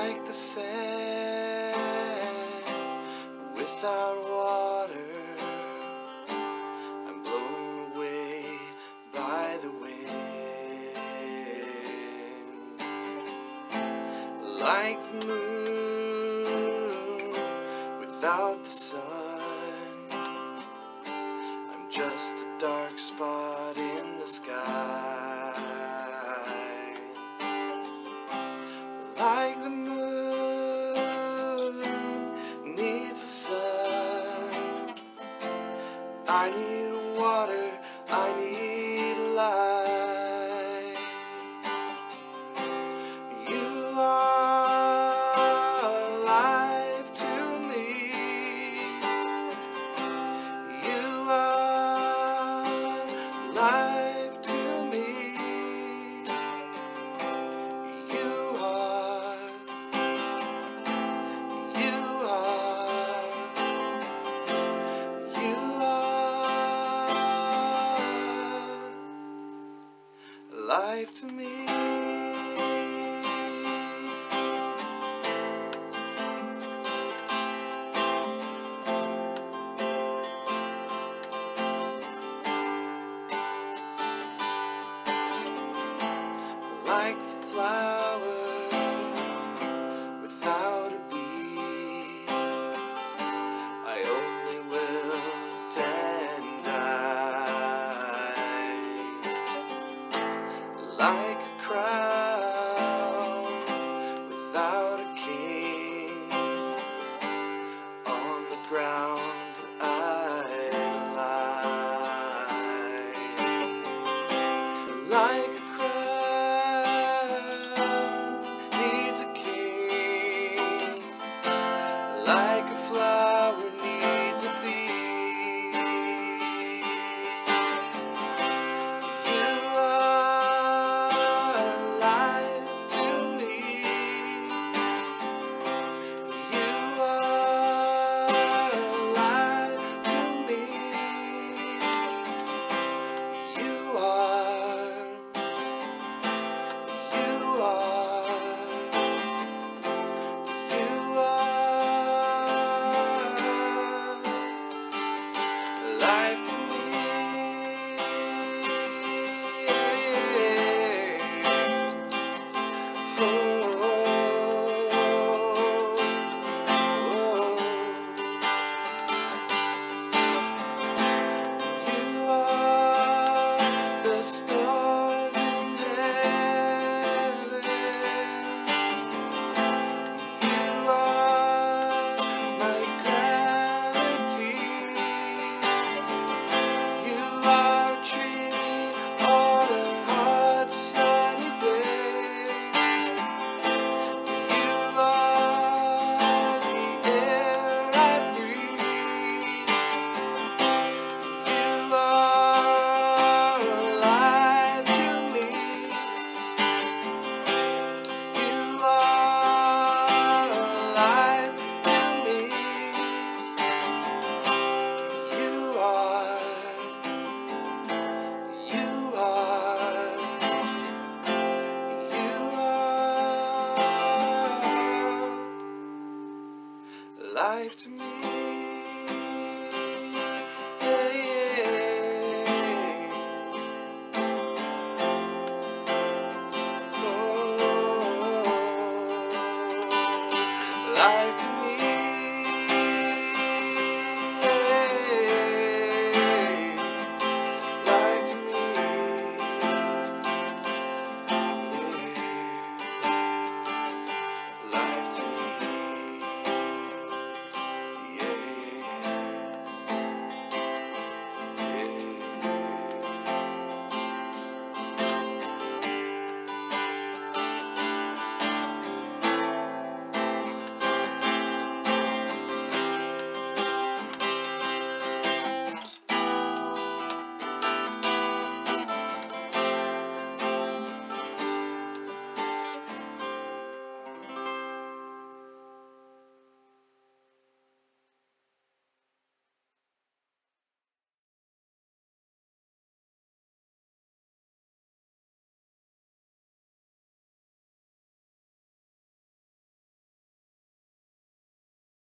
like the sand without water. I'm blown away by the wind, like the moon without the sun. I'm just a dark spot in the sky, like the moon needs the sun. I need water, I need light. You are life to me. You are life to me. You are life to me. Like the flower without a bee, I only wilt and die. Like a crown without a king, on the ground I lie. Like